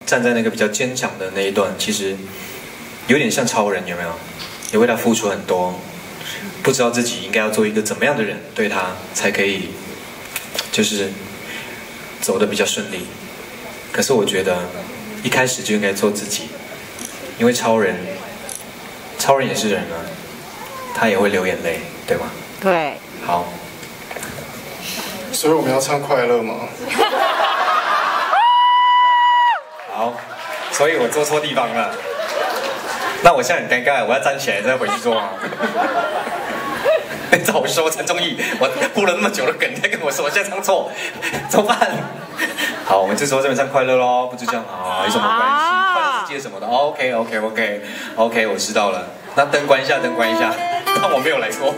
站在那个比较坚强的那一段，其实有点像超人，有没有？也为他付出很多，不知道自己应该要做一个怎么样的人，对他才可以，就是走得比较顺利。可是我觉得一开始就应该做自己，因为超人也是人啊，他也会流眼泪，对吗？ 对。 好。 所以我们要唱快乐吗？ 好，所以我坐错地方了。那我现在很尴尬，我要站起来再回去做吗？早说，陈忠义，我铺了那么久的梗，再跟我说我现在唱错，怎么办？好，我们这时候这边唱快乐咯，不就这样好？有什么关系？快乐世界什么的 ，OK， 我知道了。那灯关一下，灯关一下，当我没有来过。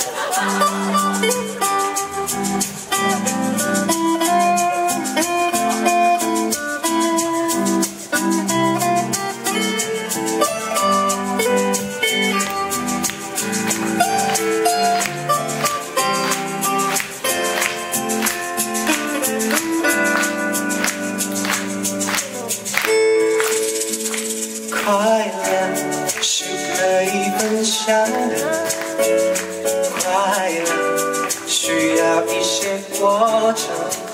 快乐是可以分享的，快乐需要一些过程，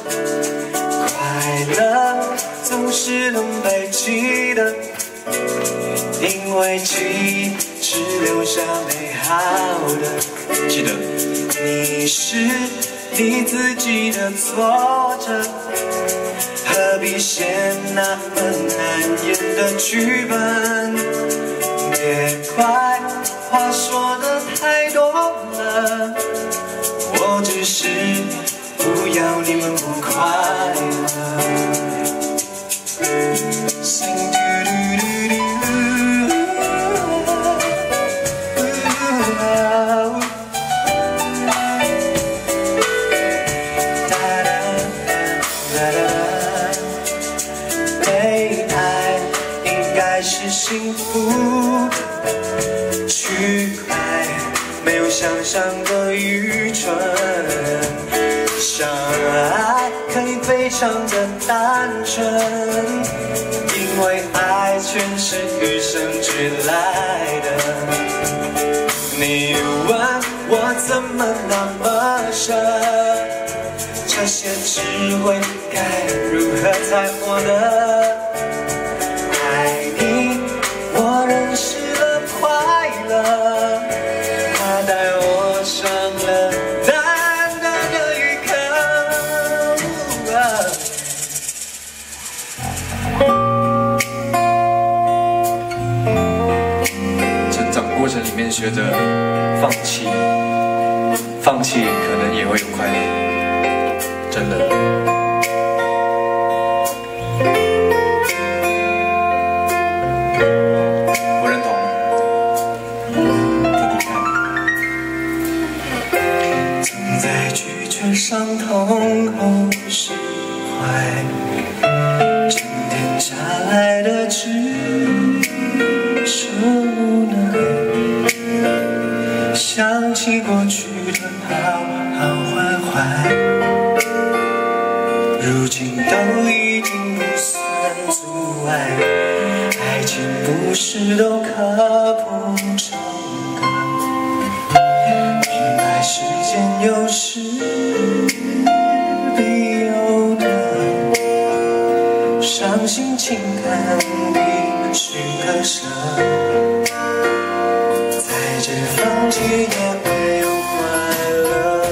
快乐总是能被记得，因为记忆只留下美好的。 记得， 你是你自己的作者，何必写那么难演的剧本？别怪话说的太多了，我只是不要你们不快乐。Sing do do do do。被爱应该是幸福的，去爱没有想象的愚蠢，相爱可以非常的单纯，因为爱全是与生俱来的。你问我怎么那么深，这些智慧该如何才获得？爱你，我认识了快乐，它带我上了淡淡的一课。成长过程里面学着放弃，放弃可能也会有快乐，真的。 伤痛后释怀，沉淀下来的只是无奈。想起过去的好好坏坏，如今都已经不算阻碍。爱情不是都刻不成钢，明白时间有时必有的，伤心情感必须割舍，再见放弃也会有快乐。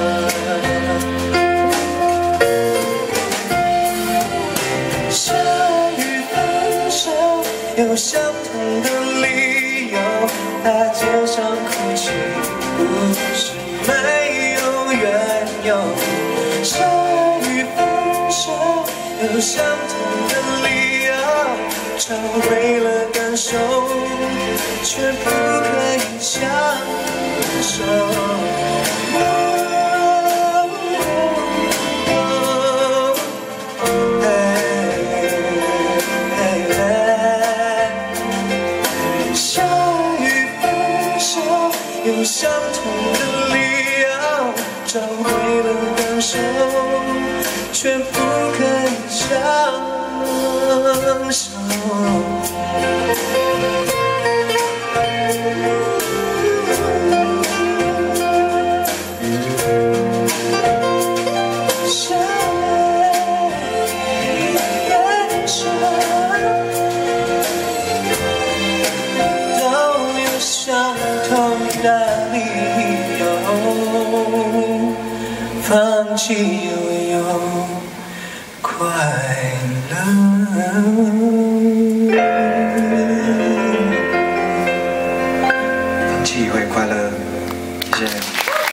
相遇分手有相同的理由，大街上哭泣不是没有缘由。相遇分手有相同的理由，找回了感受，却不可以相守。有相同的理由，找回了感受，却不可以相手。相爱眼神都有相同的理由，放弃又有快乐。